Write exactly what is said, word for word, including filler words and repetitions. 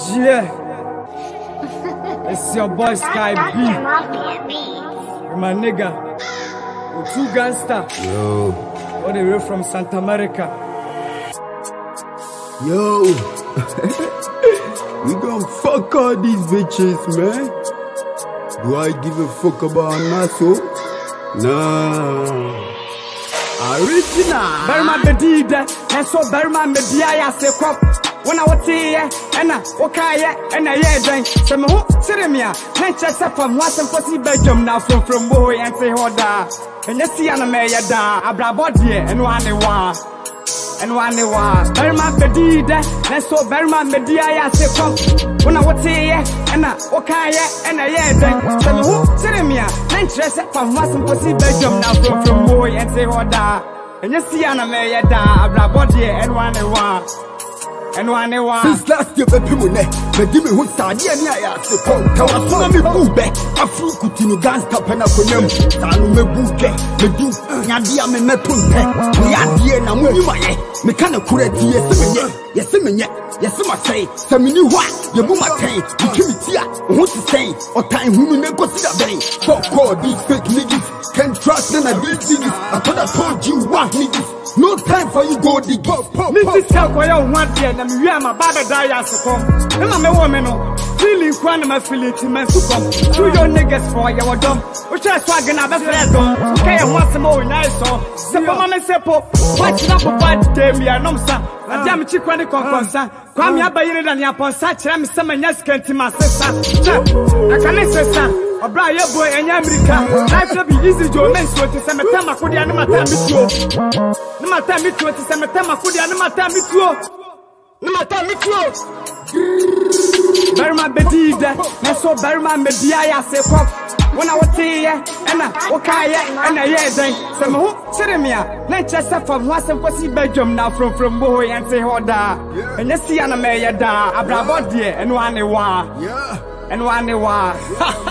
Yeah, it's your boy Sky B. My nigga, the two gangster. Yo, all the way from Santa America. Yo, we gon' fuck all these bitches, man. Do I give a fuck about nanso? Nah. Original. Barima B three dii nanso Barima Amm three dii Ayaase kwap. When I was here, and I okay, and I yeah, then some who sit me, Manchester from Washington, Belgium now from from boy and say, hold up. And you see, I'm a mayor da, I brought body and one one. And one one. Barima B three dii nanso Barima Amm three dii Ayaase kwap. When I was here, and I okay, and I yeah, then some who sit me, Manchester from Washington, Belgium now from from boy and say, hold up. And you see, I'm a mayor da, I brought body and one one. And one one. Since last year, baby, me give me who started and I asked the phone. Come on, follow me, boo back. I flew to the gangsta pen up on them. Salu me boo back. Me do, Nadia me me pun pet. Me are dear, and we my me can't correct yes, me yes, me yes, my say. Some new what? You move my pain. You give me tea. What's the same? Or time who me never see that bang. Fuck all these fake niggas. Can't trust them, I did niggas. I thought I told you what niggas. No time for you go dig up. Missus Kalkoya one day, and we are my Baba Ayaase come. And I'm a woman, feeling one of my feelings in my super. Two your niggas for your dumb. Which I swag and I best let go. Okay, I want some more nice song. Simple Mamma Sepo, watching up a bad day, me and Nomsa. A damn chick when it comes on. Come here by you than your upon such. I'm some and yes, can't my sister. I can say, son. A bright boy and America. Life will be easy to men so to some time I could and my time with you. No matter me to some time I could and my time with you. No matter me to Barima B three dii nanso Barima Amm three dii Ayaase kwap. When I was here, and I okay, and I yeah, then some who sit me, Manchester from Washington, Belgium now from from boy and say, hold up. And you see, I'm a mayor da, I brought body and one one. Yeah. And one one.